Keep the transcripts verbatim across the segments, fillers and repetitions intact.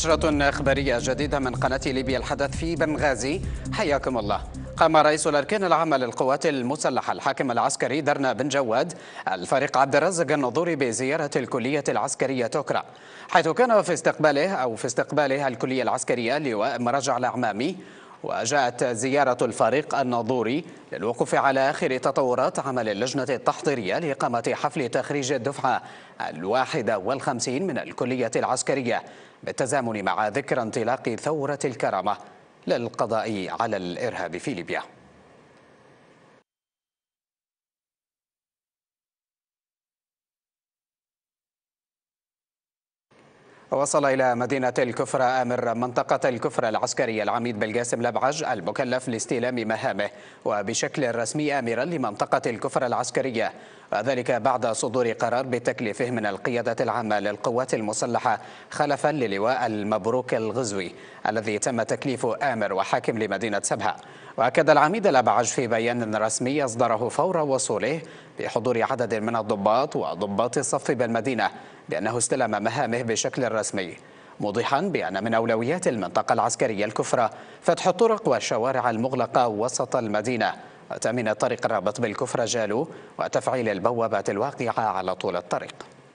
نشرة إخبارية جديدة من قناة ليبيا الحدث في بنغازي. حياكم الله. قام رئيس الأركان العامة للقوات المسلحة الحاكم العسكري درنا بن جواد الفريق عبد الرزاق النظوري بزيارة الكلية العسكرية توكرا، حيث كان في استقباله أو في استقباله الكلية العسكرية لواء مراجع الأعمامي. وجاءت زيارة الفريق النظوري للوقوف على آخر تطورات عمل اللجنة التحضيرية لإقامة حفل تخريج الدفعة الواحدة والخمسين من الكلية العسكرية بالتزامن مع ذكرى انطلاق ثورة الكرامة للقضاء على الإرهاب في ليبيا. وصل إلى مدينة الكفرة آمر منطقة الكفرة العسكرية العميد بالقاسم لبعج المكلف لاستلام مهامه وبشكل رسمي آمرا لمنطقة الكفرة العسكرية، وذلك بعد صدور قرار بتكليفه من القيادة العامة للقوات المسلحة خلفا للواء المبروك الغزوي الذي تم تكليفه آمر وحاكم لمدينة سبها. وأكد العميد لبعج في بيان رسمي أصدره فور وصوله بحضور عدد من الضباط وضباط الصف بالمدينة بأنه استلم مهامه بشكل رسمي، موضحا بأن من أولويات المنطقة العسكرية الكفرة فتح الطرق والشوارع المغلقة وسط المدينة وتأمين الطريق الرابط بالكفرة جالو وتفعيل البوابات الواقعة على طول الطريق.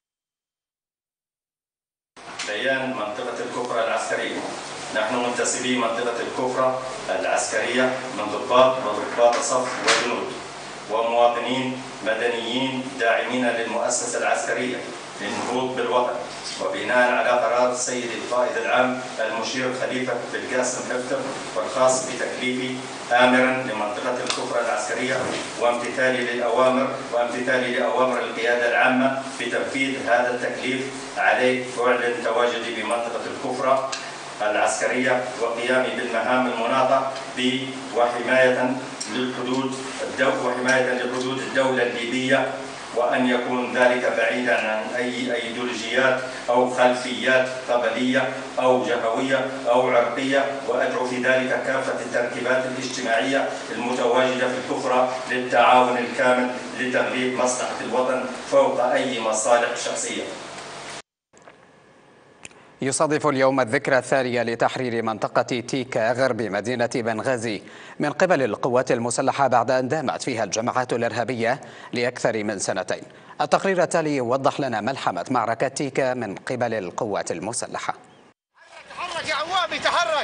بيان منطقة الكفرة العسكرية. نحن منتسبي منطقة الكفرة العسكرية من ضباط وضباط صف وجنود ومواطنين مدنيين داعمين للمؤسسة العسكرية للنهوض بالوطن، وبناء على قرار السيد القائد العام المشير خليفة بالقاسم حفتر والخاص بتكليفي آمرا لمنطقة الكفرة العسكرية وامتثالي للأوامر وامتثالي لأوامر القيادة العامة بتنفيذ هذا التكليف عليه، أعلن تواجدي بمنطقة الكفرة العسكرية وقيامي بالمهام المناطة بي وحماية للحدود وحماية لحدود الدولة الليبية، وأن يكون ذلك بعيدا عن أي أيديولوجيات أو خلفيات قبلية أو جهوية أو عرقية، وأدعو في ذلك كافة التركيبات الاجتماعية المتواجدة في الكفرة للتعاون الكامل لتغليب مصلحة الوطن فوق أي مصالح شخصية. يصادف اليوم الذكرى الثانية لتحرير منطقة تيكا غرب مدينة بنغازي من قبل القوات المسلحة بعد أن دامت فيها الجماعات الإرهابية لأكثر من سنتين. التقرير التالي يوضح لنا ملحمة معركة تيكا من قبل القوات المسلحة. تحرك يا عوامي تحرك.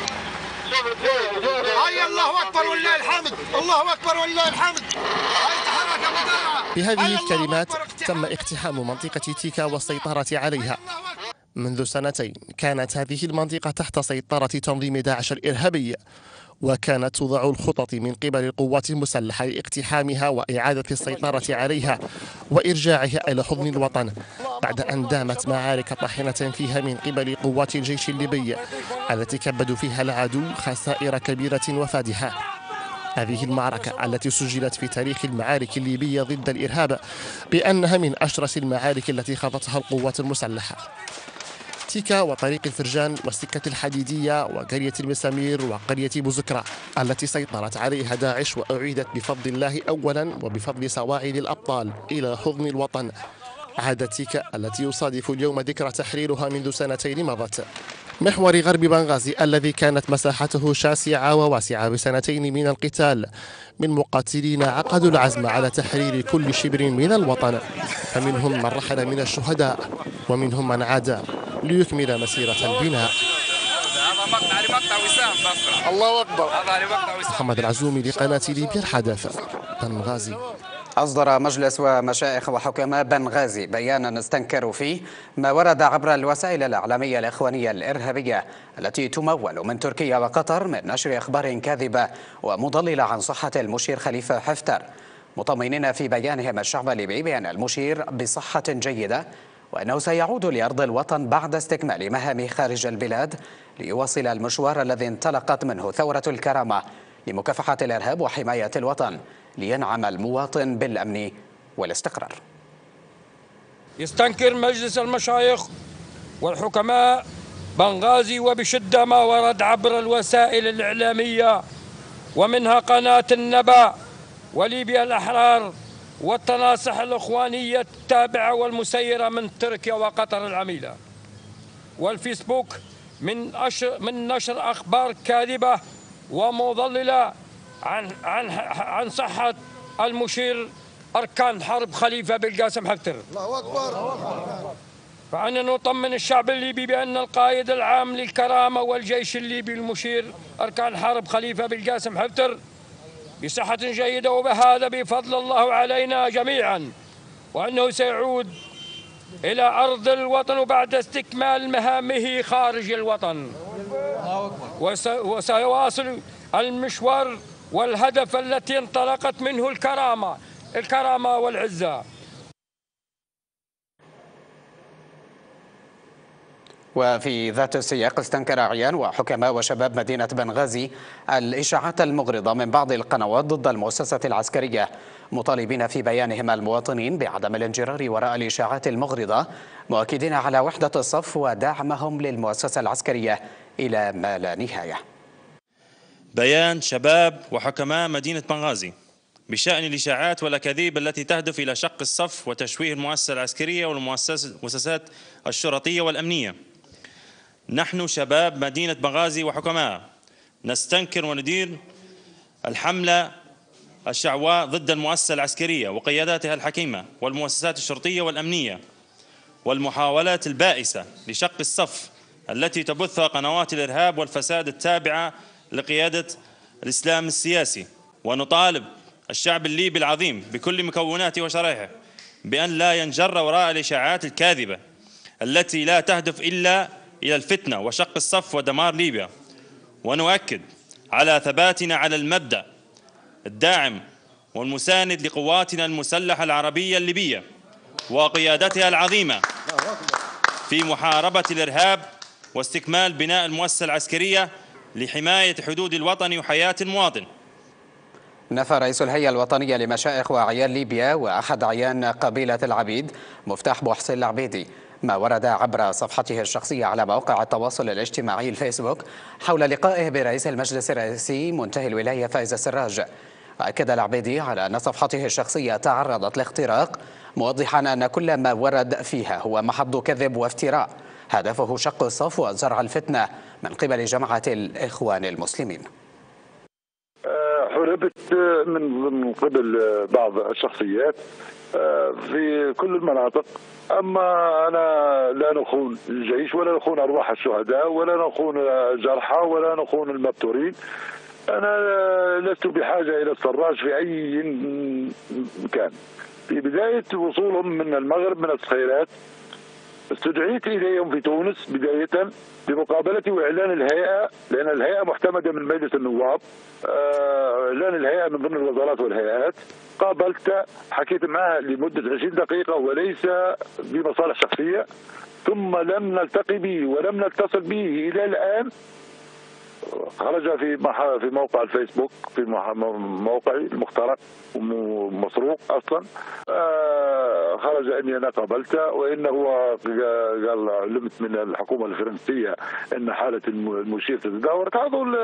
هيا الله أكبر ولله الحمد، الله أكبر ولله الحمد. هيا تحرك يا مدرعة. بهذه الكلمات تم اقتحام منطقة تيكا والسيطرة عليها. منذ سنتين كانت هذه المنطقة تحت سيطرة تنظيم داعش الإرهابي، وكانت توضع الخطط من قبل القوات المسلحة لاقتحامها وإعادة السيطرة عليها وإرجاعها إلى حضن الوطن، بعد أن دامت معارك طاحنة فيها من قبل قوات الجيش الليبي التي كبدوا فيها العدو خسائر كبيرة وفادحة. هذه المعركة التي سجلت في تاريخ المعارك الليبية ضد الإرهاب بأنها من أشرس المعارك التي خاضتها القوات المسلحة. تيكا وطريق الفرجان والسكة الحديدية وقرية المسامير وقرية بوزكرة التي سيطرت عليها داعش وأعيدت بفضل الله أولا وبفضل سواعد الأبطال إلى حضن الوطن. عادت تيكا التي يصادف اليوم ذكرى تحريرها منذ سنتين مضت. محور غرب بنغازي الذي كانت مساحته شاسعة وواسعة بسنتين من القتال من مقاتلين عقدوا العزم على تحرير كل شبر من الوطن، فمنهم من رحل من الشهداء ومنهم من عاد ليكمل مسيرة البناء. الله أكبر. محمد العزومي لقناة ليبيا الحدث، بنغازي. أصدر مجلس ومشايخ وحكماء بنغازي بيانا استنكروا فيه ما ورد عبر الوسائل الإعلامية الإخوانية الإرهابية التي تمول من تركيا وقطر من نشر أخبار كاذبة ومضللة عن صحة المشير خليفة حفتر، مطمئنين في بيانهم الشعب الليبي بأن المشير بصحة جيدة وأنه سيعود لأرض الوطن بعد استكمال مهامه خارج البلاد ليواصل المشوار الذي انطلقت منه ثورة الكرامة لمكافحة الإرهاب وحماية الوطن لينعم المواطن بالأمن والاستقرار. يستنكر مجلس المشايخ والحكماء بنغازي وبشدة ما ورد عبر الوسائل الإعلامية ومنها قناة النبأ وليبيا الأحرار والتناصح الإخوانية التابعة والمسيرة من تركيا وقطر العميلة والفيسبوك من من نشر أخبار كاذبة ومضللة عن عن عن صحة المشير أركان حرب خليفة بالقاسم حفتر. الله أكبر. فأنا نطمن الشعب الليبي بأن القائد العام للكرامة والجيش الليبي المشير أركان حرب خليفة بالقاسم حفتر بصحة جيدة، وبهذا بفضل الله علينا جميعا، وأنه سيعود إلى أرض الوطن بعد استكمال مهامه خارج الوطن، وسيواصل المشوار والهدف التي انطلقت منه الكرامة الكرامة والعزة. وفي ذات السياق استنكر أعيان وحكماء وشباب مدينة بنغازي الإشاعات المغرضة من بعض القنوات ضد المؤسسة العسكرية، مطالبين في بيانهم المواطنين بعدم الانجرار وراء الإشاعات المغرضة، مؤكدين على وحدة الصف ودعمهم للمؤسسة العسكرية إلى ما لا نهاية. بيان شباب وحكماء مدينة بنغازي بشأن الإشاعات والأكاذيب التي تهدف إلى شق الصف وتشويه المؤسسة العسكرية والمؤسسات الشرطية والأمنية. نحن شباب مدينة بنغازي وحكماء نستنكر وندير الحملة الشعواء ضد المؤسسة العسكرية وقياداتها الحكيمة والمؤسسات الشرطية والأمنية، والمحاولات البائسة لشق الصف التي تبثها قنوات الإرهاب والفساد التابعة لقيادة الإسلام السياسي. ونطالب الشعب الليبي العظيم بكل مكوناته وشرائحه بأن لا ينجر وراء الإشاعات الكاذبة التي لا تهدف إلا إلى الفتنة وشق الصف ودمار ليبيا. ونؤكد على ثباتنا على المبدأ الداعم والمساند لقواتنا المسلحة العربية الليبية وقيادتها العظيمة في محاربة الإرهاب واستكمال بناء المؤسسة العسكرية لحماية حدود الوطن وحياة المواطن. نفى رئيس الهيئة الوطنية لمشائخ وأعيان ليبيا وأحد أعيان قبيلة العبيد مفتاح بوحسن العبيدي ما ورد عبر صفحته الشخصية على موقع التواصل الاجتماعي الفيسبوك حول لقائه برئيس المجلس الرئيسي منتهي الولاية فايز السراج. أكد العبيدي على أن صفحته الشخصية تعرضت لاختراق، موضحا أن كل ما ورد فيها هو محض كذب وافتراء هدفه شق الصف وزرع الفتنة من قبل جماعة الإخوان المسلمين. حربت من قبل بعض الشخصيات في كل المناطق، أما أنا لا نخون الجيش ولا نخون أرواح الشهداء ولا نخون الجرحى ولا نخون المبتورين. أنا لست بحاجة إلى السراج في أي مكان. في بداية وصولهم من المغرب من الصخيرات استدعيت إليهم في تونس بداية بمقابلة وإعلان الهيئة، لأن الهيئة محتمدة من مجلس النواب، إعلان الهيئة من ضمن الوزارات والهيئات. قابلت حكيت معه لمدة عشرين دقيقة وليس بمصالح شخصية، ثم لم نلتقي به ولم نتصل به إلى الآن. خرج في في موقع الفيسبوك في موقعي المخترق ومسروق اصلا. آه خرج اني انا قابلته، وانه هو قال علمت من الحكومه الفرنسيه ان حاله المشير تتدهور. هذول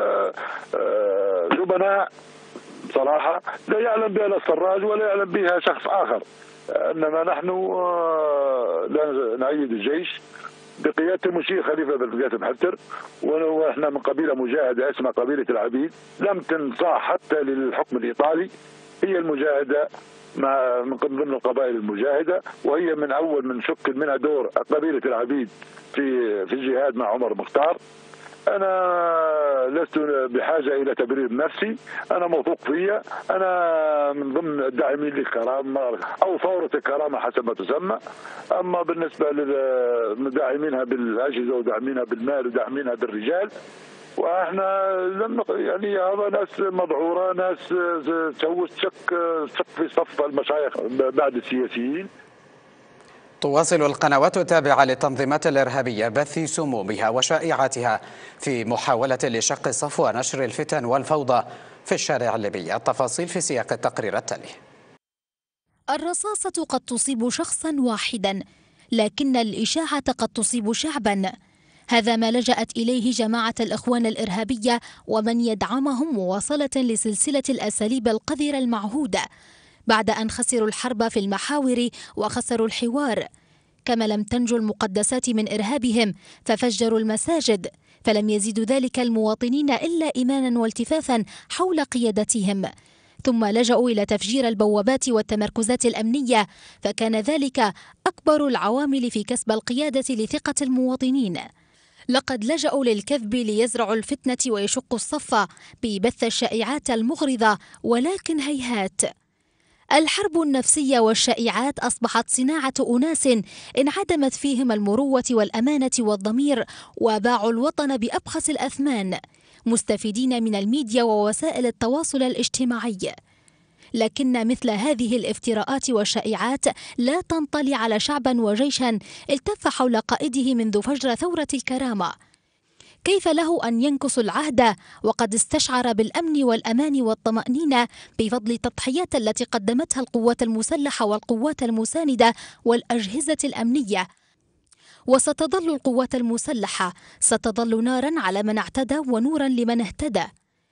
جبناء بصراحه لا يعلم بها لا السراج ولا يعلم بها شخص اخر، انما نحن لا نؤيد الجيش بقيادة المشير خليفة بن قاسم حفتر، ونحن من قبيلة مجاهدة اسمها قبيلة العبيد، لم تنصاع حتى للحكم الإيطالي. هي المجاهدة مع من ضمن القبائل المجاهدة، وهي من أول من شكل منها دور قبيلة العبيد في في الجهاد مع عمر مختار. أنا لست بحاجة إلى تبرير نفسي، أنا موثوق فيا، أنا من ضمن الداعمين للكرامة أو ثورة الكرامة حسب ما تسمى. أما بالنسبة لداعمينها بالأجهزة وداعمينها بالمال وداعمينها بالرجال، واحنا لم يعني هذا ناس مذعوره، ناس تسوي شك شك في صف المشايخ بعد السياسيين. تواصل القنوات التابعة للتنظيمات الإرهابية بث سمومها وشائعاتها في محاولة لشق الصف ونشر الفتن والفوضى في الشارع الليبي. التفاصيل في سياق التقرير التالي. الرصاصة قد تصيب شخصا واحدا، لكن الإشاعة قد تصيب شعبا. هذا ما لجأت إليه جماعة الإخوان الإرهابية ومن يدعمهم مواصلة لسلسلة الأساليب القذرة المعهودة بعد أن خسروا الحرب في المحاور وخسروا الحوار. كما لم تنجو المقدسات من إرهابهم ففجروا المساجد، فلم يزيد ذلك المواطنين إلا إيمانا والتفافا حول قيادتهم، ثم لجأوا إلى تفجير البوابات والتمركزات الأمنية، فكان ذلك أكبر العوامل في كسب القيادة لثقة المواطنين. لقد لجأوا للكذب ليزرعوا الفتنة ويشقوا الصف ببث الشائعات المغرضة، ولكن هيهات. الحرب النفسية والشائعات أصبحت صناعة أناس انعدمت فيهم المروة والأمانة والضمير، وباعوا الوطن بأبخس الأثمان، مستفيدين من الميديا ووسائل التواصل الاجتماعي. لكن مثل هذه الافتراءات والشائعات لا تنطلي على شعبا وجيشا التف حول قائده منذ فجر ثورة الكرامة. كيف له أن ينكس العهد وقد استشعر بالأمن والأمان والطمأنينة بفضل التضحيات التي قدمتها القوات المسلحة والقوات المساندة والأجهزة الأمنية؟ وستظل القوات المسلحة ستظل نارا على من اعتدى ونورا لمن اهتدى.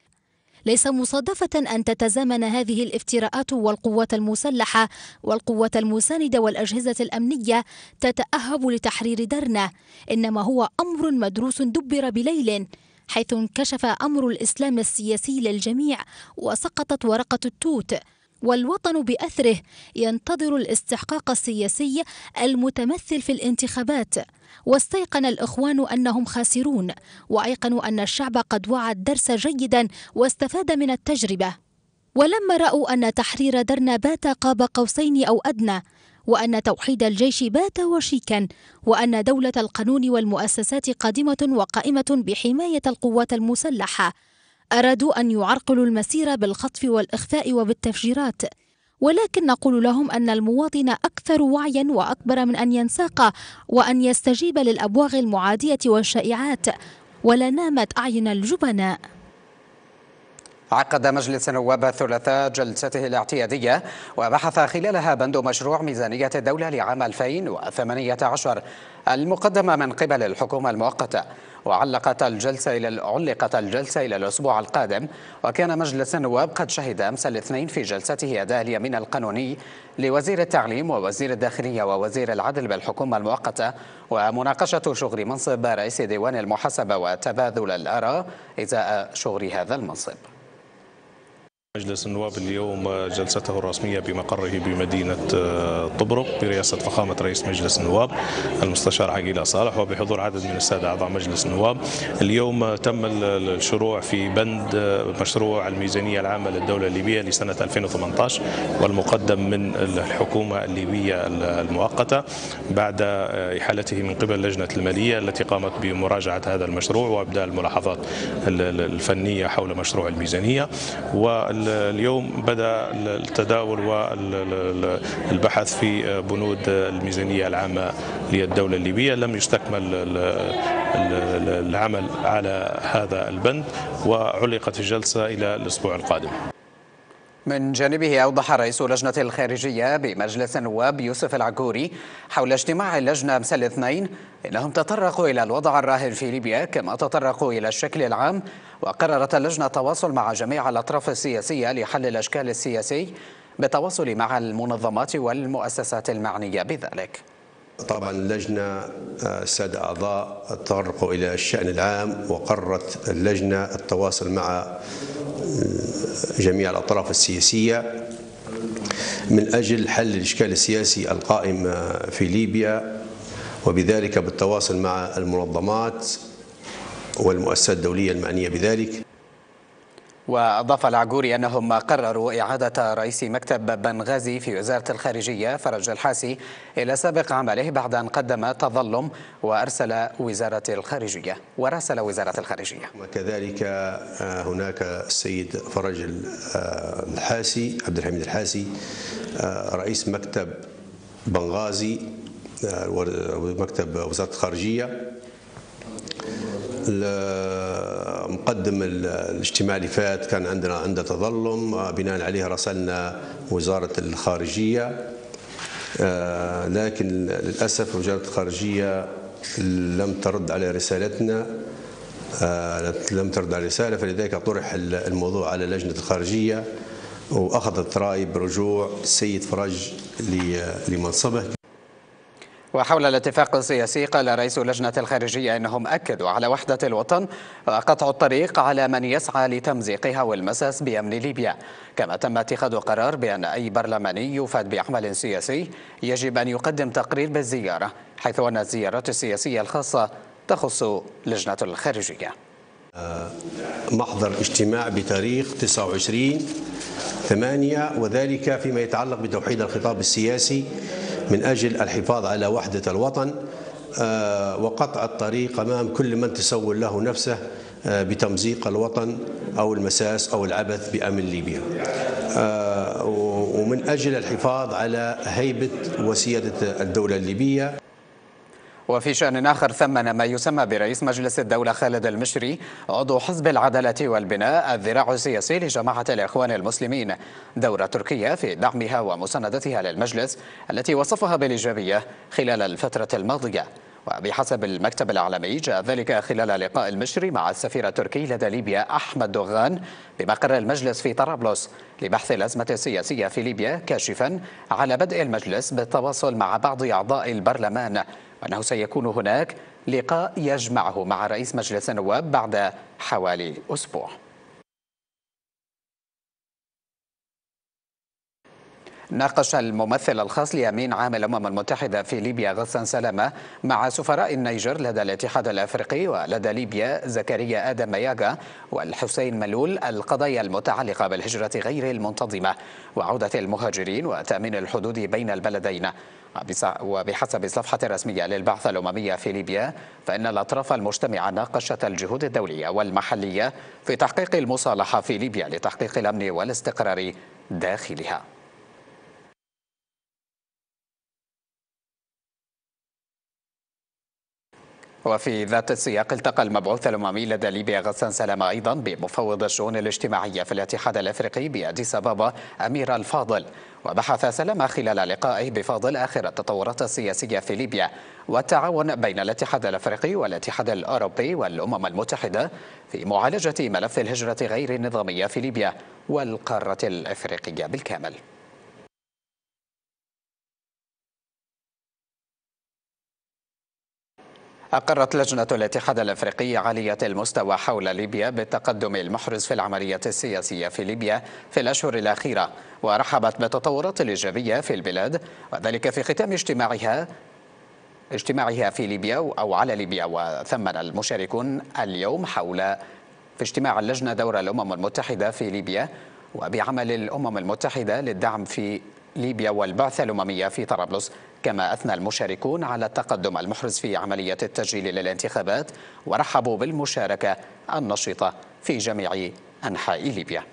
ليس مصادفة أن تتزامن هذه الافتراءات والقوات المسلحة والقوات المساندة والأجهزة الأمنية تتأهب لتحرير درنا، إنما هو أمر مدروس دبر بليل، حيث انكشف أمر الإسلام السياسي للجميع وسقطت ورقة التوت، والوطن بأثره ينتظر الاستحقاق السياسي المتمثل في الانتخابات. واستيقن الإخوان أنهم خاسرون، وأيقنوا أن الشعب قد وعى الدرس جيدا واستفاد من التجربة. ولما رأوا أن تحرير درنا بات قاب قوسين أو أدنى، وأن توحيد الجيش بات وشيكا، وأن دولة القانون والمؤسسات قادمة وقائمة بحماية القوات المسلحة، أرادوا أن يعرقلوا المسير بالخطف والإخفاء وبالتفجيرات. ولكن نقول لهم أن المواطن أكثر وعيا وأكبر من أن ينساق وأن يستجيب للأبواغ المعادية والشائعات، ولا نامت أعين الجبناء. عقد مجلس النواب الثلاثاء جلسته الاعتيادية وبحث خلالها بند مشروع ميزانية الدولة لعام ألفين وثمانية عشر المقدمة من قبل الحكومة المؤقتة، وعلقت الجلسة إلى علقت الجلسة إلى الأسبوع القادم. وكان مجلس النواب قد شهد أمس الاثنين في جلسته أداء اليمين القانوني لوزير التعليم ووزير الداخلية ووزير العدل بالحكومة المؤقتة، ومناقشة شغل منصب رئيس ديوان المحاسبة وتبادل الآراء إزاء شغل هذا المنصب. مجلس النواب اليوم جلسته الرسمية بمقره بمدينة طبرق برئاسة فخامة رئيس مجلس النواب المستشار عقيلة صالح وبحضور عدد من السادة أعضاء مجلس النواب. اليوم تم الشروع في بند مشروع الميزانية العامة للدولة الليبية لسنة ألفين وثمانية عشر والمقدم من الحكومة الليبية المؤقتة بعد إحالته من قبل لجنة المالية التي قامت بمراجعة هذا المشروع وإبداء الملاحظات الفنية حول مشروع الميزانية. و اليوم بدأ التداول والبحث في بنود الميزانية العامة للدولة الليبية. لم يستكمل العمل على هذا البند وعلقت الجلسة إلى الأسبوع القادم. من جانبه أوضح رئيس لجنة الخارجية بمجلس النواب يوسف العقوري حول اجتماع اللجنة أمس الاثنين إنهم تطرقوا إلى الوضع الراهن في ليبيا كما تطرقوا إلى الشكل العام، وقررت اللجنة التواصل مع جميع الأطراف السياسية لحل الأشكال السياسي بالتواصل مع المنظمات والمؤسسات المعنية بذلك. طبعا اللجنة السادة أعضاء تطرقوا إلى الشأن العام، وقررت اللجنة التواصل مع جميع الأطراف السياسية من أجل حل الإشكال السياسي القائم في ليبيا، وبذلك بالتواصل مع المنظمات والمؤسسات الدولية المعنية بذلك. وأضاف العقوري أنهم قرروا إعادة رئيس مكتب بنغازي في وزارة الخارجية فرج الحاسي إلى سابق عمله بعد أن قدم تظلم وأرسل وزارة الخارجية وراسل وزارة الخارجية. وكذلك هناك السيد فرج الحاسي عبد الحميد الحاسي رئيس مكتب بنغازي ومكتب وزارة الخارجية. مقدم الاجتماع اللي فات كان عندنا عنده تظلم، بناء عليه راسلنا وزارة الخارجية، لكن للأسف وزارة الخارجية لم ترد على رسالتنا، لم ترد على رسالة، فلذلك طرح الموضوع على لجنة الخارجية وأخذت رأي برجوع السيد فرج لمنصبه. وحول الاتفاق السياسي قال رئيس لجنة الخارجية إنهم أكدوا على وحدة الوطن وقطع الطريق على من يسعى لتمزيقها والمساس بأمن ليبيا. كما تم اتخاذ قرار بأن أي برلماني يفاد بعمل سياسي يجب أن يقدم تقرير بالزيارة، حيث أن الزيارات السياسية الخاصة تخص لجنة الخارجية. محضر اجتماع بتاريخ تسعة وعشرين ثمانية، وذلك فيما يتعلق بتوحيد الخطاب السياسي من أجل الحفاظ على وحدة الوطن وقطع الطريق أمام كل من تسول له نفسه بتمزيق الوطن أو المساس أو العبث بأمن ليبيا، ومن أجل الحفاظ على هيبة وسيادة الدولة الليبية. وفي شأن آخر، ثمن ما يسمى برئيس مجلس الدولة خالد المشري عضو حزب العدالة والبناء الذراع السياسي لجماعة الإخوان المسلمين دور تركيا في دعمها ومساندتها للمجلس التي وصفها بالإيجابية خلال الفترة الماضية. وبحسب المكتب الإعلامي جاء ذلك خلال لقاء المشري مع السفير التركي لدى ليبيا أحمد دوغان بمقر المجلس في طرابلس لبحث الأزمة السياسية في ليبيا، كاشفا على بدء المجلس بالتواصل مع بعض أعضاء البرلمان وأنه سيكون هناك لقاء يجمعه مع رئيس مجلس النواب بعد حوالي أسبوع. ناقش الممثل الخاص لأمين عام الأمم المتحدة في ليبيا غسان سلامة مع سفراء النيجر لدى الاتحاد الأفريقي ولدى ليبيا زكريا آدم مياغا والحسين ملول القضايا المتعلقة بالهجرة غير المنتظمة وعودة المهاجرين وتأمين الحدود بين البلدين. وبحسب الصفحة الرسمية للبعثة الأممية في ليبيا، فإن الأطراف المجتمعة ناقشت الجهود الدولية والمحلية في تحقيق المصالحة في ليبيا لتحقيق الأمن والاستقرار داخلها. وفي ذات السياق، التقى المبعوث الأممي لدى ليبيا غسان سلامة أيضا بمفوض الشؤون الاجتماعية في الاتحاد الأفريقي بأديس أبابا أمير الفاضل، وبحث سلامة خلال لقائه بفاضل آخر التطورات السياسية في ليبيا والتعاون بين الاتحاد الأفريقي والاتحاد الأوروبي والأمم المتحدة في معالجة ملف الهجرة غير النظامية في ليبيا والقارة الأفريقية بالكامل. أقرت لجنة الاتحاد الأفريقي عالية المستوى حول ليبيا بالتقدم المحرز في العملية السياسية في ليبيا في الأشهر الأخيرة، ورحبت بالتطورات الإيجابية في البلاد، وذلك في ختام اجتماعها اجتماعها في ليبيا أو على ليبيا. وثمن المشاركون اليوم حول في اجتماع اللجنة دور الأمم المتحدة في ليبيا وبعمل الأمم المتحدة للدعم في ليبيا والبعثة الأممية في طرابلس. كما أثنى المشاركون على التقدم المحرز في عملية التسجيل للانتخابات ورحبوا بالمشاركة النشطة في جميع أنحاء ليبيا.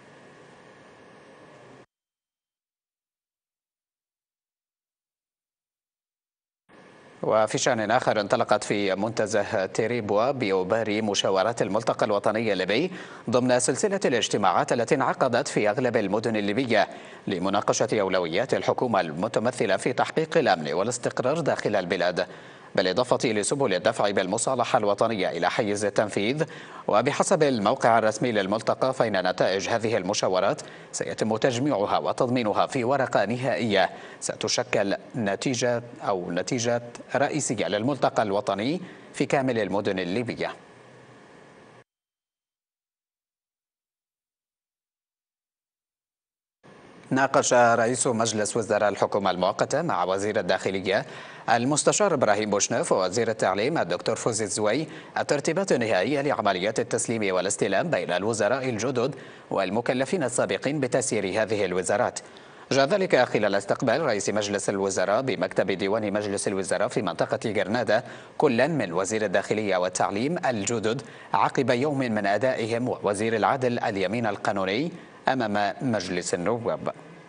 وفي شأن آخر، انطلقت في منتزه تيريبوا بيوباري مشاورات الملتقى الوطني الليبي ضمن سلسلة الاجتماعات التي انعقدت في أغلب المدن الليبية لمناقشة أولويات الحكومة المتمثلة في تحقيق الأمن والاستقرار داخل البلاد، بالإضافة لسبل الدفع بالمصالحة الوطنية إلى حيز التنفيذ. وبحسب الموقع الرسمي للملتقى، فإن نتائج هذه المشاورات سيتم تجميعها وتضمينها في ورقة نهائية ستشكل نتيجة أو نتيجة رئيسية للملتقى الوطني في كامل المدن الليبية. ناقش رئيس مجلس وزراء الحكومة المؤقتة مع وزير الداخلية المستشار إبراهيم بوشناف ووزير التعليم الدكتور فوزي الزوي الترتيبات النهائية لعمليات التسليم والاستلام بين الوزراء الجدد والمكلفين السابقين بتسيير هذه الوزارات. جاء ذلك خلال استقبال رئيس مجلس الوزراء بمكتب ديوان مجلس الوزراء في منطقة جرناطة كلا من وزير الداخلية والتعليم الجدد عقب يوم من أدائهم ووزير العدل اليمين القانوني أمام مجلس النواب.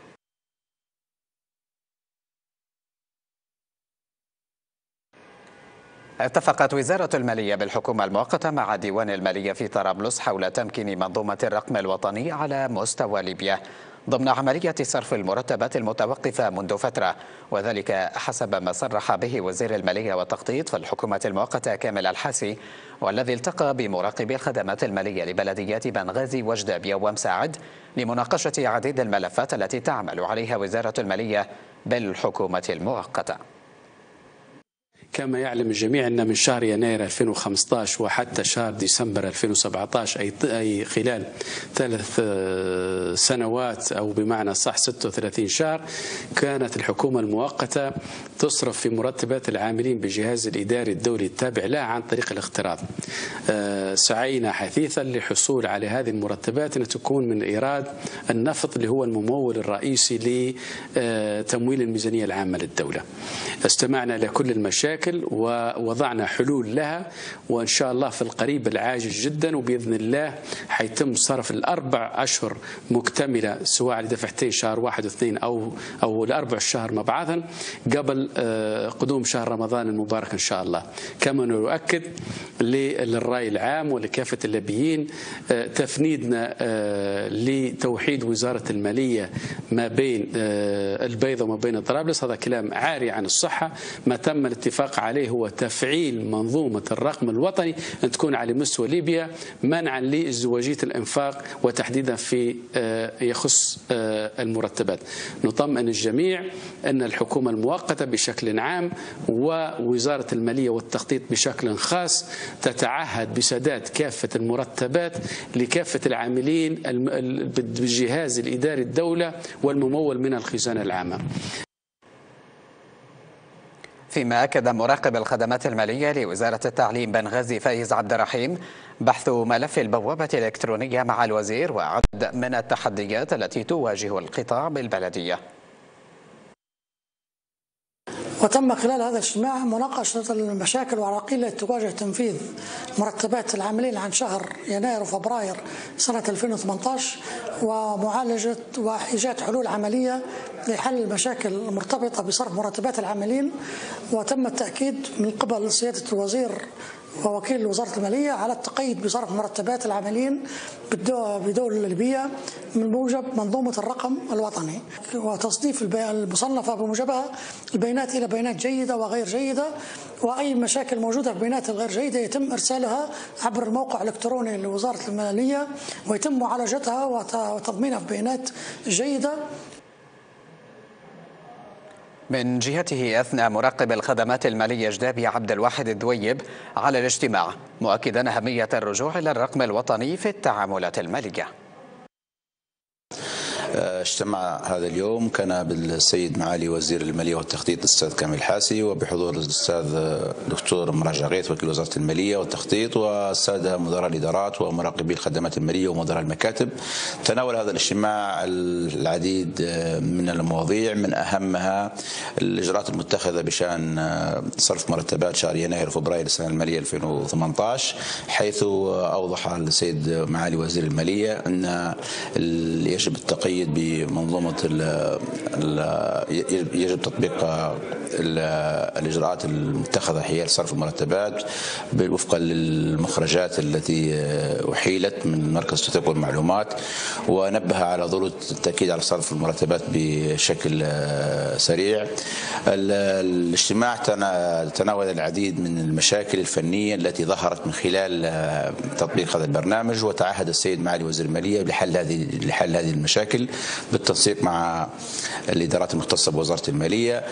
اتفقت وزارة المالية بالحكومة المؤقتة مع ديوان المالية في طرابلس حول تمكين منظومة الرقم الوطني على مستوى ليبيا ضمن عملية صرف المرتبات المتوقفة منذ فترة، وذلك حسب ما صرح به وزير المالية والتخطيط في الحكومة المؤقتة كامل الحاسي، والذي التقى بمراقبي الخدمات المالية لبلديات بنغازي وجدابية ومساعد لمناقشة عديد الملفات التي تعمل عليها وزارة المالية بالحكومة المؤقتة. كما يعلم الجميع أن من شهر يناير ألفين وخمسة عشر وحتى شهر ديسمبر ألفين وسبعة عشر أي أي خلال ثلاث سنوات أو بمعنى صح ستة وثلاثين شهر كانت الحكومة المؤقتة تصرف في مرتبات العاملين بالجهاز الإداري الدولي التابع لها عن طريق الاقتراض. سعينا حثيثا للحصول على هذه المرتبات أن تكون من إيراد النفط اللي هو الممول الرئيسي لتمويل الميزانية العامة للدولة. استمعنا لكل المشاكل ووضعنا حلول لها، وإن شاء الله في القريب العاجل جدا وبإذن الله حيتم صرف الأربع أشهر مكتملة سواء لدفعتين شهر واحد واثنين أو أو الأربع الشهر مبعثا قبل قدوم شهر رمضان المبارك إن شاء الله. كما نؤكد للرأي العام ولكافة الليبيين تفنيدنا لتوحيد وزارة المالية ما بين البيضة وما بين طرابلس هذا كلام عاري عن الصحة. ما تم الاتفاق عليه هو تفعيل منظومة الرقم الوطني أن تكون على مستوى ليبيا منعا لازدواجية الإنفاق وتحديدا في يخص المرتبات. نطمئن الجميع أن الحكومة المؤقتة بشكل عام ووزارة المالية والتخطيط بشكل خاص تتعهد بسداد كافة المرتبات لكافة العاملين بالجهاز الإداري الدولة والممول من الخزانة العامة. فيما أكد مراقب الخدمات المالية لوزارة التعليم بنغازي فايز عبد الرحيم بحث ملف البوابة الإلكترونية مع الوزير وعدد من التحديات التي تواجه القطاع بالبلدية. وتم خلال هذا الاجتماع مناقشة المشاكل والعراقيل التي تواجه تنفيذ مرتبات العاملين عن شهر يناير وفبراير سنة ألفين وثمانية عشر ومعالجة وإيجاد حلول عملية لحل المشاكل المرتبطة بصرف مرتبات العاملين. وتم التأكيد من قبل سيادة الوزير ووكيل وزارة المالية على التقيد بصرف مرتبات العاملين بدولة الليبية من موجب منظومة الرقم الوطني وتصنيف المصنفة بموجبها البيانات إلى بيانات جيدة وغير جيدة، وأي مشاكل موجودة في البيانات الغير جيدة يتم إرسالها عبر الموقع الإلكتروني لوزارة المالية ويتم معالجتها وتضمينها في بيانات جيدة. من جهته أثنى مراقب الخدمات المالية جدابي عبد الواحد الدويب على الاجتماع مؤكدا أهمية الرجوع إلى الرقم الوطني في التعاملات المالية. اجتمع هذا اليوم كان بالسيد معالي وزير المالية والتخطيط الأستاذ كامل حاسي وبحضور الأستاذ دكتور مراجع غيث وكيل وزارة المالية والتخطيط والسادة مدراء الإدارات ومراقبي الخدمات المالية ومدراء المكاتب. تناول هذا الاجتماع العديد من المواضيع من أهمها الإجراءات المتخذة بشأن صرف مرتبات شهر يناير وفبراير السنة المالية ألفين وثمانية عشر، حيث أوضح السيد معالي وزير المالية أن يجب التقييد بمنظومة ال ال يجب تطبيق الإجراءات المتخذة حيال صرف المرتبات وفقا للمخرجات التي أحيلت من مركز تتبع المعلومات، ونبه على ضرورة التأكيد على صرف المرتبات بشكل سريع. الاجتماع تناول العديد من المشاكل الفنية التي ظهرت من خلال تطبيق هذا البرنامج، وتعهد السيد معالي وزير المالية لحل هذه لحل هذه المشاكل بالتنسيق مع الإدارات المختصة بوزارة المالية.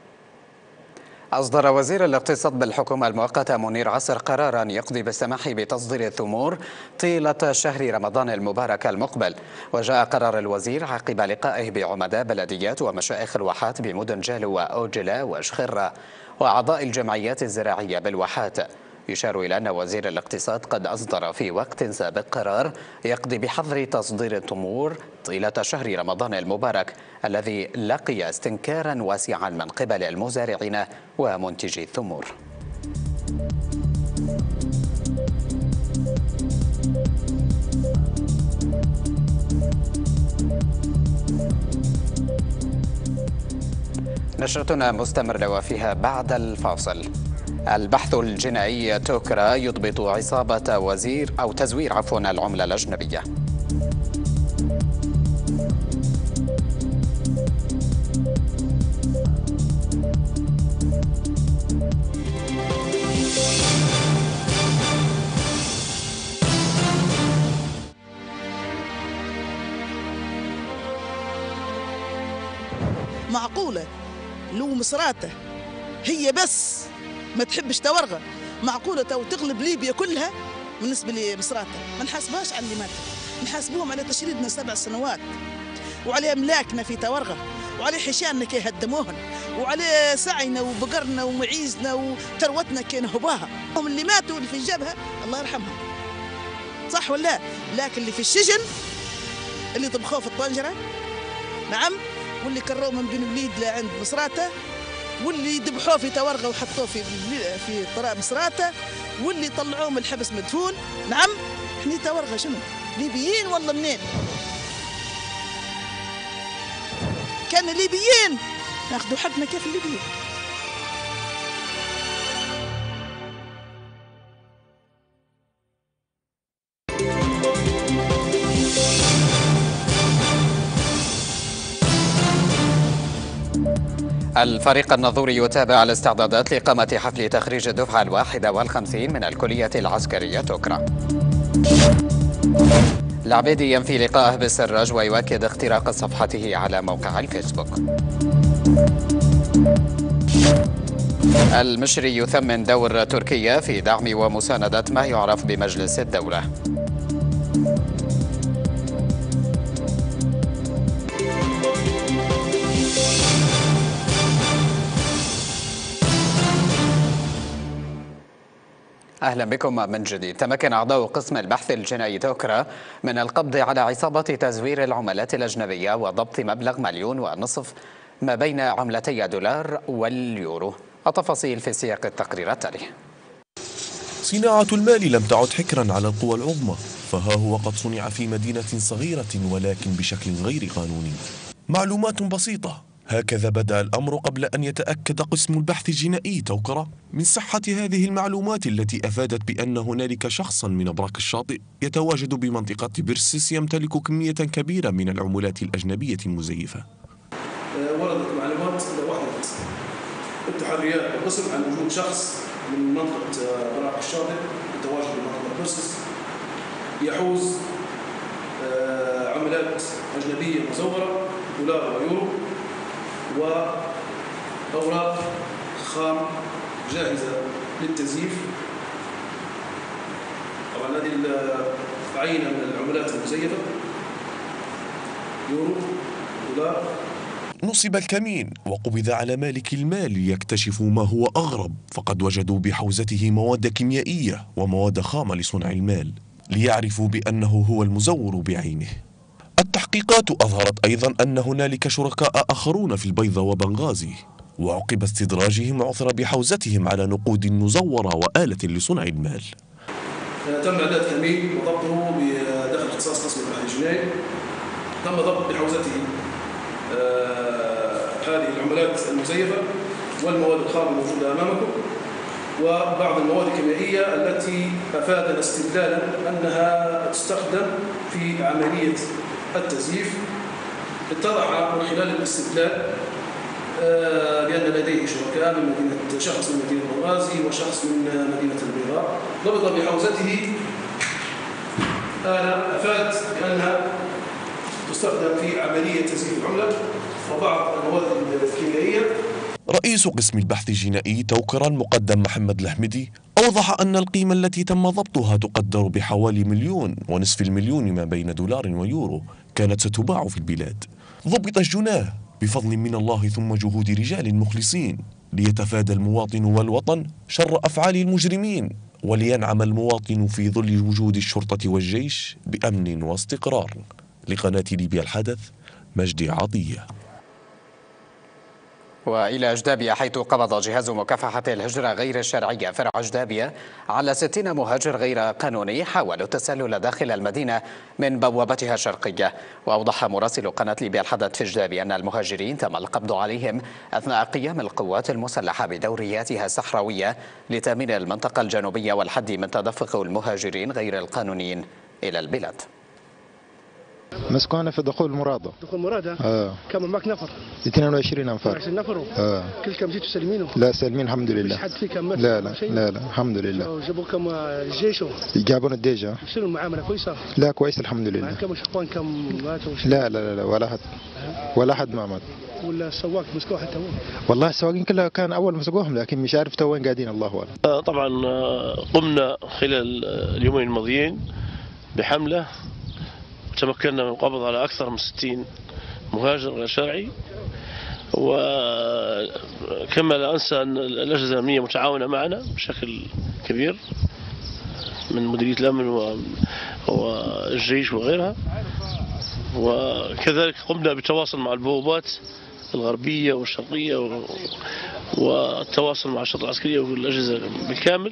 أصدر وزير الاقتصاد بالحكومة المؤقتة منير عصر قرارا يقضي بالسماح بتصدير الثمور طيلة شهر رمضان المبارك المقبل. وجاء قرار الوزير عقب لقائه بعمداء بلديات ومشائخ الواحات بمدن جالو وأوجلا وشخرة وأعضاء الجمعيات الزراعية بالواحات. يشار إلى أن وزير الاقتصاد قد أصدر في وقت سابق قرار يقضي بحظر تصدير التمور طيلة شهر رمضان المبارك الذي لقي استنكارا واسعا من قبل المزارعين ومنتجي الثمور. نشرتنا مستمرة وفيها بعد الفاصل. البحث الجنائي توكرا يضبط عصابة وزير أو تزوير عفوا العملة الأجنبية. معقولة لو مصراته هي بس ما تحبش تورغة. معقولة تو تغلب ليبيا كلها بالنسبة لمصراتة؟ ما نحاسبهاش على اللي مات، نحاسبوهم على تشريدنا سبع سنوات، وعلى املاكنا في تورغة، وعلى حشاننا كي هدموهن، وعلى سعينا وبقرنا ومعيزنا وثروتنا كي نهبوها. هم اللي ماتوا اللي في الجبهة الله يرحمهم، صح ولا؟ لكن اللي في السجن اللي طبخوه في الطنجرة، نعم، واللي كروه من بن وليد لعند مصراتة، واللي ذبحوه في تورغة وحطوه في في طراء مصراتة، واللي طلعوه من الحبس مدفون، نعم. احنا تورغة شنو؟ ليبيين والله منين؟ كان ليبيين ناخذوا حقنا كيف الليبيين. الفريق النظوري يتابع الاستعدادات لإقامة حفل تخريج الدفعة الواحدة والخمسين من الكلية العسكرية توكرا. العبيدي ينفي لقاءه بالسراج ويؤكد اختراق صفحته على موقع الفيسبوك. المشري يثمن دور تركيا في دعم ومساندة ما يعرف بمجلس الدولة. أهلا بكم من جديد. تمكن أعضاء قسم البحث الجنائي توكرا من القبض على عصابة تزوير العملات الأجنبية وضبط مبلغ مليون ونصف ما بين عملتي الدولار واليورو. التفاصيل في سياق التقرير التالي. صناعة المال لم تعد حكرا على القوى العظمى، فها هو قد صنع في مدينة صغيرة ولكن بشكل غير قانوني. معلومات بسيطة، هكذا بدأ الأمر قبل أن يتأكد قسم البحث الجنائي توكرا من صحة هذه المعلومات التي أفادت بأن هنالك شخصا من أبراك الشاطئ يتواجد بمنطقة بيرسيس يمتلك كمية كبيرة من العملات الأجنبية المزيفة. وردت معلومات وحدت التحريات القسم عن وجود شخص من منطقة أبراك الشاطئ يتواجد بمنطقة بيرسيس يحوز عملات أجنبية مزورة دولار ويورو وأوراق خام جاهزة للتزييف. طبعا هذه عينة من العملات المزيفة يورو دولار. نصب الكمين وقبض على مالك المال ليكتشفوا ما هو أغرب، فقد وجدوا بحوزته مواد كيميائية ومواد خام لصنع المال ليعرفوا بأنه هو المزور بعينه. التحقيقات أظهرت أيضا أن هنالك شركاء آخرون في البيضة وبنغازي، وعقب استدراجهم عثر بحوزتهم على نقود مزورة وآلة لصنع المال. تم إعداد كمين وضبطه بداخل اختصاص قسم البحث الجنائي. تم ضبط بحوزته آه هذه العملات المزيفة والمواد الخام الموجودة أمامكم، وبعض المواد الكيميائية التي أفادنا استدلالا أنها تستخدم في عملية التزييف. اتضح من خلال الاستدلال آه بأن لديه شركاء من مدينة شخص من مدينة بنغازي وشخص من مدينة البيضاء. ضبط بحوزته آلة أفاد بأنها تستخدم في عملية تزييف العملة وبعض المواد الكيميائية. رئيس قسم البحث الجنائي توكرا المقدم محمد الحمدي أوضح أن القيمة التي تم ضبطها تقدر بحوالي مليون ونصف المليون ما بين دولار ويورو كانت ستباع في البلاد. ضبط الجناه بفضل من الله ثم جهود رجال مخلصين ليتفادى المواطن والوطن شر أفعال المجرمين، ولينعم المواطن في ظل وجود الشرطة والجيش بأمن واستقرار. لقناة ليبيا الحدث، مجدي عطية. وإلى أجدابية، حيث قبض جهاز مكافحة الهجرة غير الشرعية فرع أجدابية على ستين مهاجر غير قانوني حاولوا التسلل داخل المدينة من بوابتها الشرقية. وأوضح مراسل قناة ليبيا الحدث في أجدابية أن المهاجرين تم القبض عليهم أثناء قيام القوات المسلحة بدورياتها الصحراوية لتأمين المنطقة الجنوبية والحد من تدفق المهاجرين غير القانونيين إلى البلاد. مسكونة في دخول مرادة. دخول مرادة؟ اه. كم معك نفر؟ اثنين وعشرين نفر. عشرين نفر؟ اه. كلكم جيتوا سالمين؟ لا سالمين الحمد لله. مفيش حد فيكم مات؟ لا لا لا لا الحمد لله. جابوكم الجيش؟ جابونا الديجا. شنو المعاملة كويسة؟ لا كويس الحمد لله. معكم اخوانكم ماتوا؟ لا لا لا ولا حد ولا حد ما مات. ولا السواق مسكوه حتى هو؟ والله السواقين كلها كان اول مسكوهم لكن مش عارف تو وين قاعدين الله اعلم. طبعا قمنا خلال اليومين الماضيين بحمله تمكنا من القبض على اكثر من ستين مهاجر غير شرعي، وكما لا انسى ان الاجهزه الامنيه متعاونه معنا بشكل كبير من مديريه الامن والجيش وغيرها، وكذلك قمنا بالتواصل مع البوابات الغربيه والشرقيه والتواصل مع الشرطه العسكريه والاجهزه بالكامل،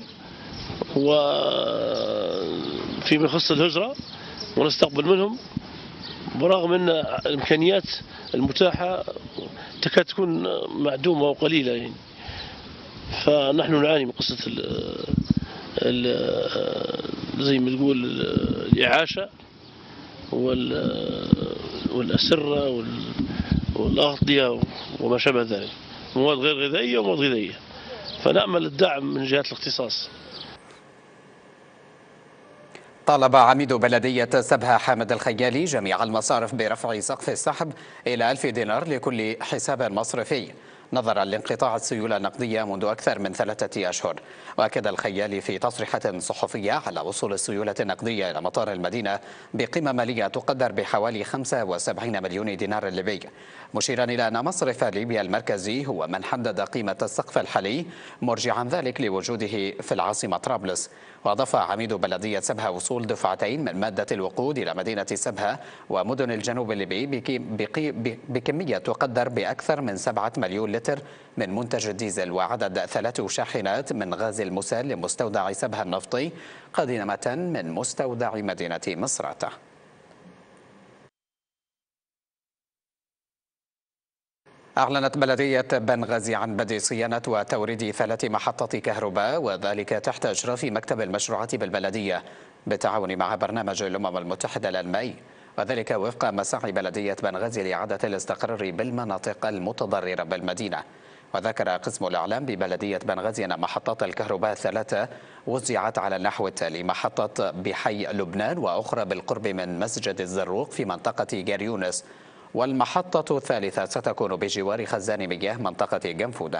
وفيما يخص الهجره ونستقبل منهم، برغم ان الامكانيات المتاحه تكاد تكون معدومه وقليله يعني. فنحن نعاني من قصه ال ال زي ما تقول الاعاشه والاسره والاغطيه وما شابه ذلك، مواد غير غذائيه ومواد غذائيه، فنامل الدعم من جهات الاختصاص. طالب عميد بلدية سبها حامد الخيالي جميع المصارف برفع سقف السحب إلى ألف دينار لكل حساب مصرفي نظرا لانقطاع السيولة النقدية منذ أكثر من ثلاثة أشهر. وأكد الخيالي في تصريحات صحفية على وصول السيولة النقدية إلى مطار المدينة بقيمة مالية تقدر بحوالي خمسة وسبعين مليون دينار ليبي، مشيرا إلى أن مصرف ليبيا المركزي هو من حدد قيمة السقف الحالي، مرجعا ذلك لوجوده في العاصمة طرابلس. وأضاف عميد بلدية سبها وصول دفعتين من مادة الوقود إلى مدينة سبها ومدن الجنوب الليبي بكمية تقدر بأكثر من سبعة مليون لتر من منتج الديزل، وعدد ثلاث شاحنات من غاز المسال لمستودع سبها النفطي قادمة من مستودع مدينة مصراتة. أعلنت بلدية بنغازي عن بدء صيانة وتوريد ثلاث محطات كهرباء، وذلك تحت إشراف مكتب المشروعات بالبلدية بالتعاون مع برنامج الأمم المتحدة للماء، وذلك وفق مساعي بلدية بنغازي لإعادة الاستقرار بالمناطق المتضررة بالمدينة. وذكر قسم الإعلام ببلدية بنغازي أن محطات الكهرباء الثلاثة وزعت على النحو التالي: محطة بحي لبنان، وأخرى بالقرب من مسجد الزروق في منطقة جاريونس، والمحطة الثالثة ستكون بجوار خزان مياه منطقة جنفودة.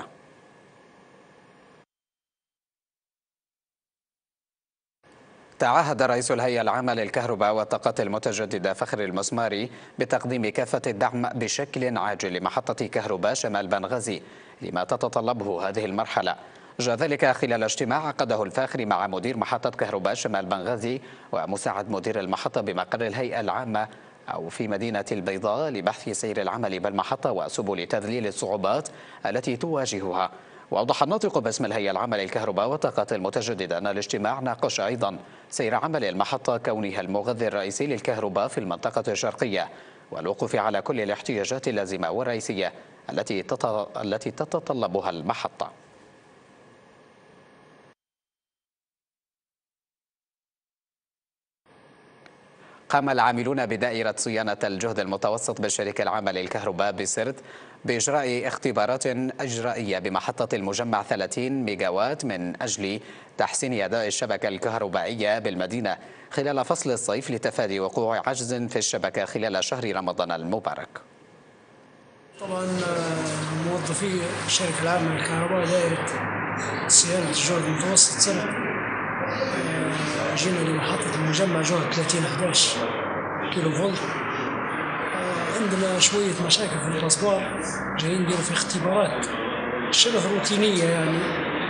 تعهد رئيس الهيئة العامة للكهرباء والطاقات المتجددة فخر المسماري بتقديم كافة الدعم بشكل عاجل لمحطة كهرباء شمال بنغازي لما تتطلبه هذه المرحلة. جاء ذلك خلال اجتماع عقده الفاخري مع مدير محطة كهرباء شمال بنغازي ومساعد مدير المحطة بمقر الهيئة العامة أو في مدينة البيضاء لبحث سير العمل بالمحطة وسبل تذليل الصعوبات التي تواجهها. وأوضح الناطق باسم الهيئة العامة للكهرباء والطاقات المتجددة أن الاجتماع ناقش أيضا سير عمل المحطة كونها المغذي الرئيسي للكهرباء في المنطقة الشرقية، والوقوف على كل الاحتياجات اللازمة والرئيسية التي التي تتطلبها المحطة. قام العاملون بدائرة صيانة الجهد المتوسط بالشركة العامة للكهرباء بسرت بإجراء اختبارات إجرائية بمحطة المجمع ثلاثين ميجاوات من أجل تحسين أداء الشبكة الكهربائية بالمدينة خلال فصل الصيف لتفادي وقوع عجز في الشبكة خلال شهر رمضان المبارك. طبعا موظفي الشركة العامة للكهرباء دائرة صيانة الجهد المتوسط سرت جينا لمحطة المجمع جهد ثلاثين أحد عشر كيلو فولت. عندنا شوية مشاكل في الأسبوع، جايين نديروا في اختبارات شبه روتينية يعني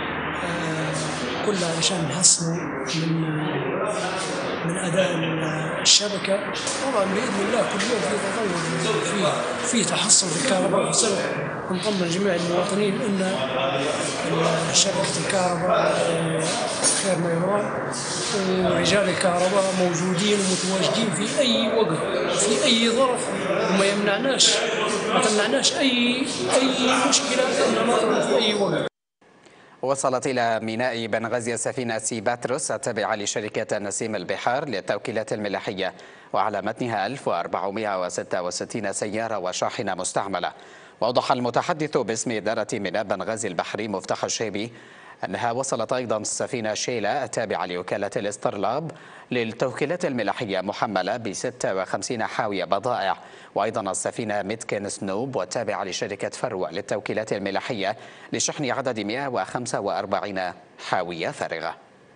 كلها عشان نحسنوا من من أداء الشبكة. طبعا بإذن الله كل يوم في تطور في في تحسن في الكهرباء في سرعة. نطمن جميع المواطنين أن شبكة الكهرباء خير ما يرام، ورجال الكهرباء موجودين ومتواجدين في أي وقت في أي ظرف، وما يمنعناش ما تمنعناش أي أي مشكلة أن نطلب في أي وقت. وصلت إلى ميناء بنغازي سفينة سي باتروس التابعة لشركة نسيم البحار للتوكيلات الملاحية، وعلى متنها ألف وأربعمائة وستة وستين سيارة وشاحنة مستعملة. وأوضح المتحدث باسم إدارة ميناء بنغازي البحري مفتاح الشيبي أنها وصلت أيضا السفينة شيلا التابعة لوكالة الاسترلاب للتوكيلات الملاحية محملة ب ستة وخمسين حاوية بضائع، وأيضا السفينة ميتكن سنوب والتابعة لشركة فروة للتوكيلات الملاحية لشحن عدد مئة وخمسة وأربعين حاوية فارغة.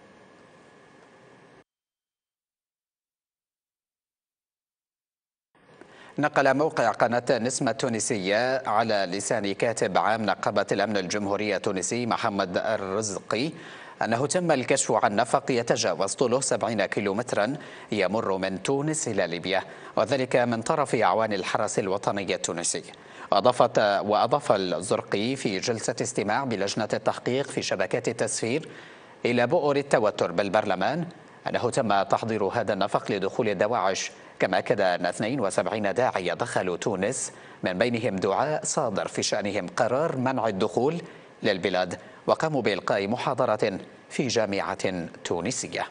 نقل موقع قناة نسمة التونسية على لسان كاتب عام نقابة الأمن الجمهورية التونسي محمد الرزقي أنه تم الكشف عن نفق يتجاوز طوله سبعين كيلومترا يمر من تونس إلى ليبيا، وذلك من طرف أعوان الحرس الوطني التونسي. وأضافت وأضاف الزرقي في جلسة استماع بلجنة التحقيق في شبكات التسفير إلى بؤر التوتر بالبرلمان أنه تم تحضير هذا النفق لدخول الدواعش، كما أكد أن اثنين وسبعين داعية دخلوا تونس من بينهم دعاء صادر في شأنهم قرار منع الدخول للبلاد، وقاموا بإلقاء محاضرة في جامعة تونسية.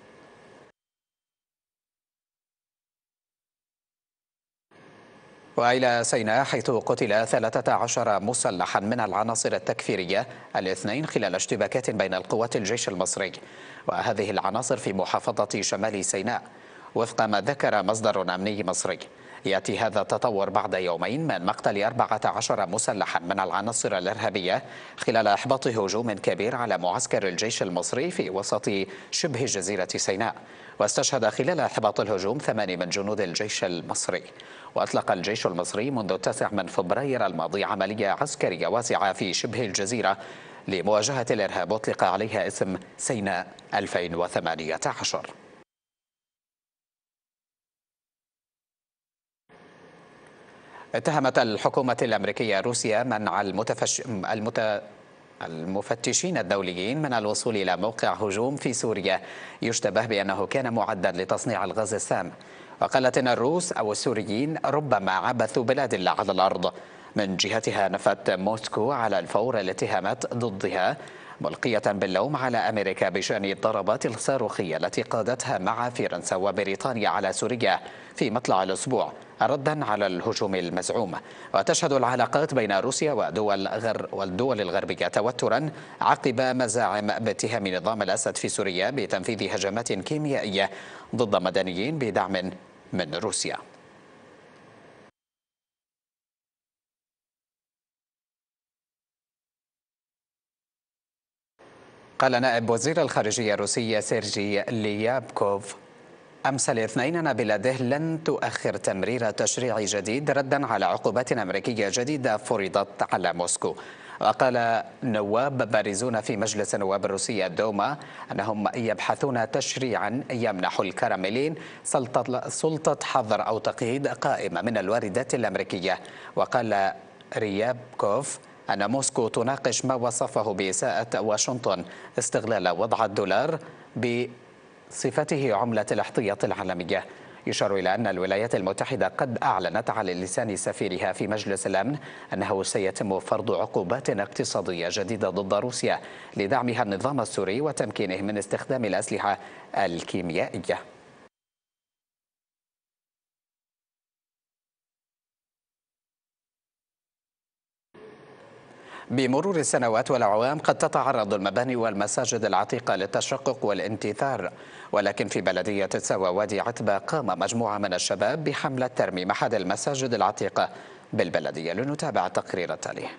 وإلى سيناء حيث قتل ثلاثة عشر مسلحا من العناصر التكفيرية الاثنين خلال اشتباكات بين القوات الجيش المصري، وهذه العناصر في محافظة شمال سيناء وفق ما ذكر مصدر أمني مصري. يأتي هذا التطور بعد يومين من مقتل أربعة عشر مسلحا من العناصر الإرهابية خلال إحباط هجوم كبير على معسكر الجيش المصري في وسط شبه جزيرة سيناء، واستشهد خلال إحباط الهجوم ثمانية من جنود الجيش المصري. وأطلق الجيش المصري منذ التاسع من فبراير الماضي عملية عسكرية واسعة في شبه الجزيرة لمواجهة الإرهاب أطلق عليها اسم سيناء ألفين وثمانية عشر. اتهمت الحكومة الأمريكية روسيا منع المتفش... المت... المفتشين الدوليين من الوصول إلى موقع هجوم في سوريا يشتبه بأنه كان معدا لتصنيع الغاز السام. وقالت إن الروس أو السوريين ربما عبثوا بالأدلة على الأرض. من جهتها نفت موسكو على الفور الاتهامات ضدها، ملقية باللوم على أمريكا بشأن الضربات الصاروخية التي قادتها مع فرنسا وبريطانيا على سوريا في مطلع الأسبوع ردا على الهجوم المزعوم. وتشهد العلاقات بين روسيا ودول غر والدول الغربية توترا عقب مزاعم باتهام نظام الأسد في سوريا بتنفيذ هجمات كيميائية ضد مدنيين بدعم من روسيا. قال نائب وزير الخارجية الروسي سيرجي ليابكوف أمس الاثنين أن بلاده لن تؤخر تمرير تشريع جديد ردا على عقوبات أمريكية جديدة فرضت على موسكو. وقال نواب بارزون في مجلس النواب الروسي الدوما أنهم يبحثون تشريعا يمنح الكرملين سلطة, سلطة حظر أو تقييد قائمة من الواردات الأمريكية. وقال ريابكوف أن موسكو تناقش ما وصفه بإساءة واشنطن استغلال وضع الدولار بصفته عملة الاحتياط العالمية. يشار إلى أن الولايات المتحدة قد أعلنت على لسان سفيرها في مجلس الأمن أنه سيتم فرض عقوبات اقتصادية جديدة ضد روسيا لدعمها النظام السوري وتمكينه من استخدام الأسلحة الكيميائية. بمرور السنوات والأعوام قد تتعرض المباني والمساجد العتيقة للتشقق والانتثار، ولكن في بلدية تساوى وادي عتبة قام مجموعة من الشباب بحملة ترميم أحد المساجد العتيقة بالبلدية. لنتابع التقرير التالي.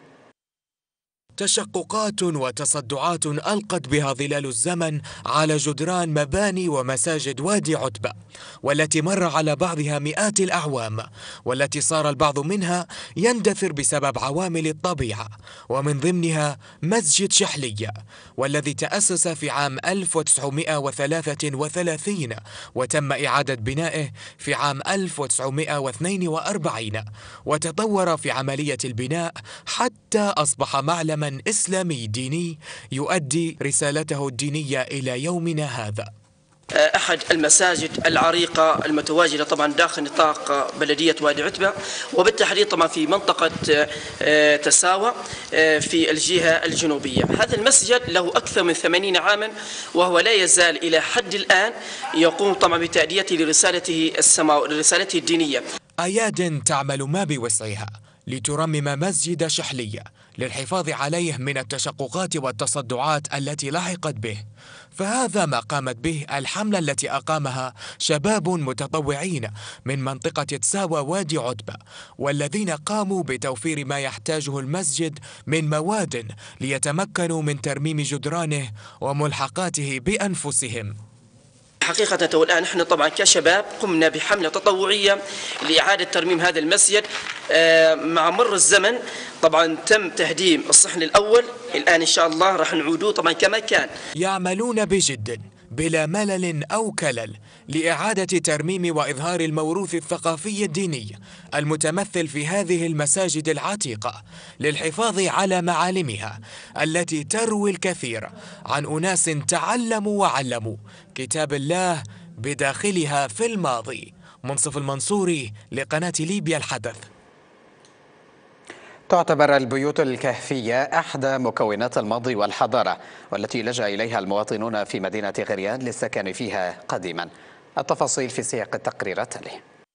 تشققات وتصدعات ألقت بها ظلال الزمن على جدران مباني ومساجد وادي عتبة، والتي مر على بعضها مئات الأعوام، والتي صار البعض منها يندثر بسبب عوامل الطبيعة، ومن ضمنها مسجد شحلية، والذي تأسس في عام ألف وتسعمئة وثلاثة وثلاثين وتم إعادة بنائه في عام ألف وتسعمئة واثنين وأربعين، وتطور في عملية البناء حتى أصبح معلما إسلامي ديني يؤدي رسالته الدينية إلى يومنا هذا. أحد المساجد العريقة المتواجدة طبعا داخل نطاق بلدية وادي عتبة، وبالتحديد طبعا في منطقة تساوى في الجهة الجنوبية. هذا المسجد له أكثر من ثمانين عاما، وهو لا يزال إلى حد الآن يقوم طبعا بتأديته لرسالته السماو لرسالته الدينية. أياد تعمل ما بوسعها لترمم مسجد شحلية للحفاظ عليه من التشققات والتصدعات التي لحقت به، فهذا ما قامت به الحملة التي أقامها شباب متطوعين من منطقة تساوى وادي عتبة، والذين قاموا بتوفير ما يحتاجه المسجد من مواد ليتمكنوا من ترميم جدرانه وملحقاته بأنفسهم. حقيقة والآن نحن طبعا كشباب قمنا بحملة تطوعية لإعادة ترميم هذا المسجد. مع مر الزمن طبعا تم تهديم الصحن الأول، الآن إن شاء الله راح نعودوه طبعا كما كان. يعملون بجد بلا ملل أو كلل لإعادة ترميم وإظهار الموروث الثقافي الديني المتمثل في هذه المساجد العتيقة، للحفاظ على معالمها التي تروي الكثير عن أناس تعلموا وعلموا كتاب الله بداخلها في الماضي. منصف المنصوري لقناة ليبيا الحدث. تعتبر البيوت الكهفية أحدى مكونات الماضي والحضارة، والتي لجأ إليها المواطنون في مدينة غريان للسكن فيها قديما. التفاصيل في سياق التقرير التالي.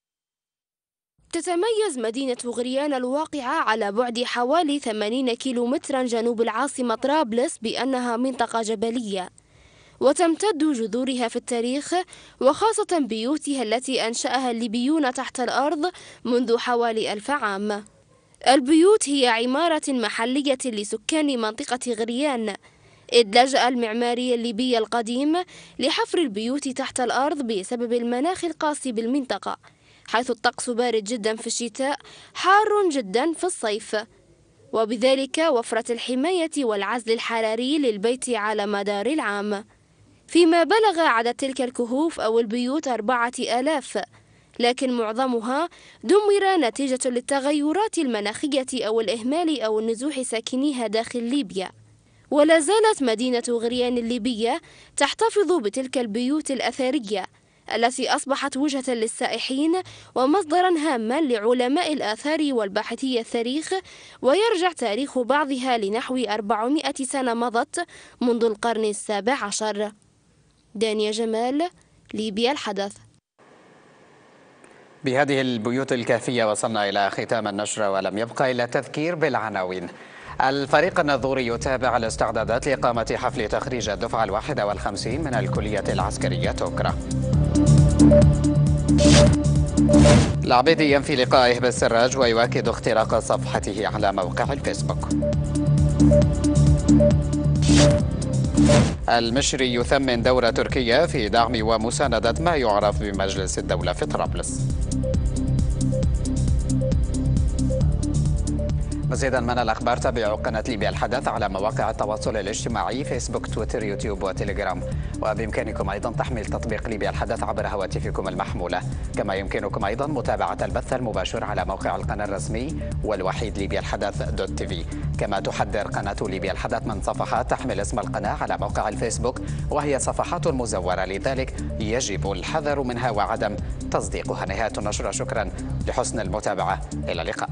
تتميز مدينة غريان الواقعة على بعد حوالي ثمانين كيلومترا جنوب العاصمة طرابلس بأنها منطقة جبلية، وتمتد جذورها في التاريخ، وخاصة بيوتها التي أنشأها الليبيون تحت الأرض منذ حوالي ألف عام. البيوت هي عمارة محلية لسكان منطقة غريان، إذ لجأ المعماري الليبي القديم لحفر البيوت تحت الأرض بسبب المناخ القاسي بالمنطقة، حيث الطقس بارد جدا في الشتاء، حار جدا في الصيف، وبذلك وفرت الحماية والعزل الحراري للبيت على مدار العام. فيما بلغ عدد تلك الكهوف أو البيوت أربعة آلاف، لكن معظمها دمر نتيجة للتغيرات المناخية أو الإهمال أو النزوح ساكنيها داخل ليبيا. ولا زالت مدينة غريان الليبية تحتفظ بتلك البيوت الأثرية التي أصبحت وجهة للسائحين ومصدرا هاما لعلماء الآثار والباحثي التاريخ، ويرجع تاريخ بعضها لنحو أربعمائة سنة مضت منذ القرن السابع عشر. دانيا جمال، ليبيا الحدث. بهذه البيوت الكهفية وصلنا إلى ختام النشرة، ولم يبقى إلا التذكير بالعناوين. الفريق النظوري يتابع الاستعدادات لإقامة حفل تخريج الدفعة الواحدة والخمسين من الكلية العسكرية توكرا. العبيدي ينفي لقائه بالسراج ويؤكد اختراق صفحته على موقع الفيسبوك. المشري يثمن دور تركيا في دعم ومساندة ما يعرف بمجلس الدولة في طرابلس. مزيدا من الأخبار تابعوا قناة ليبيا الحدث على مواقع التواصل الاجتماعي فيسبوك، تويتر، يوتيوب وتليجرام، وبإمكانكم أيضا تحميل تطبيق ليبيا الحدث عبر هواتفكم المحمولة، كما يمكنكم أيضا متابعة البث المباشر على موقع القناة الرسمي والوحيد ليبيا الحدث دوت تي في. كما تحذر قناة ليبيا الحدث من صفحات تحمل اسم القناة على موقع الفيسبوك، وهي صفحات مزورة، لذلك يجب الحذر منها وعدم تصديقها. نهاية النشرة، شكرا لحسن المتابعة، إلى اللقاء.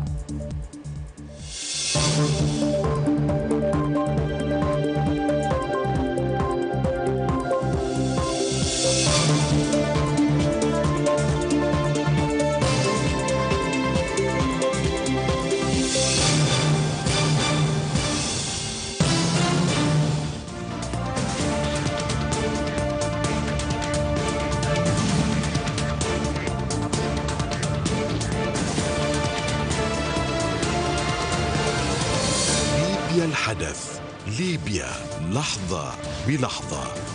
ليبيا الحدث، ليبيا لحظة بلحظة.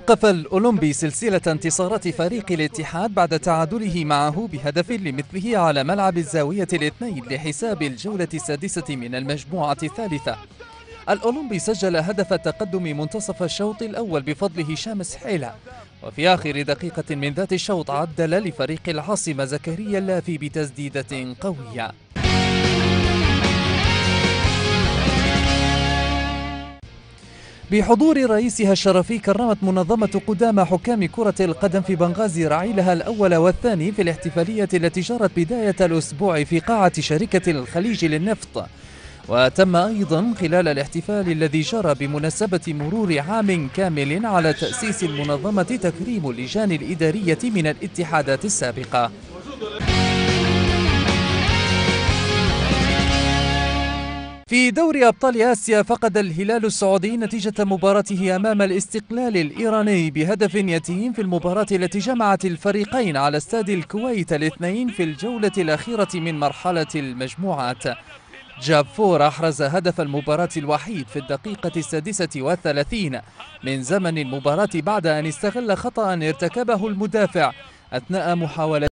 وقف الأولمبي سلسلة انتصارات فريق الاتحاد بعد تعادله معه بهدف لمثله على ملعب الزاوية الاثنين لحساب الجولة السادسة من المجموعة الثالثة. الأولمبي سجل هدف التقدم منتصف الشوط الأول بفضل هشام سحيلة، وفي آخر دقيقة من ذات الشوط عدل لفريق العاصمة زكريا اللافي بتسديدة قوية. بحضور رئيسها الشرفي كرمت منظمة قدامى حكام كرة القدم في بنغازي رعيلها الأول والثاني في الاحتفالية التي جرت بداية الأسبوع في قاعة شركة الخليج للنفط. وتم أيضا خلال الاحتفال الذي جرى بمناسبة مرور عام كامل على تأسيس المنظمة تكريم اللجان الإدارية من الاتحادات السابقة. في دوري أبطال آسيا فقد الهلال السعودي نتيجة مباراته أمام الاستقلال الإيراني بهدف يتيم في المباراة التي جمعت الفريقين على استاد الكويت الاثنين في الجولة الأخيرة من مرحلة المجموعات. جابفور أحرز هدف المباراة الوحيد في الدقيقة السادسة والثلاثين من زمن المباراة بعد أن استغل خطأ ارتكبه المدافع أثناء محاولة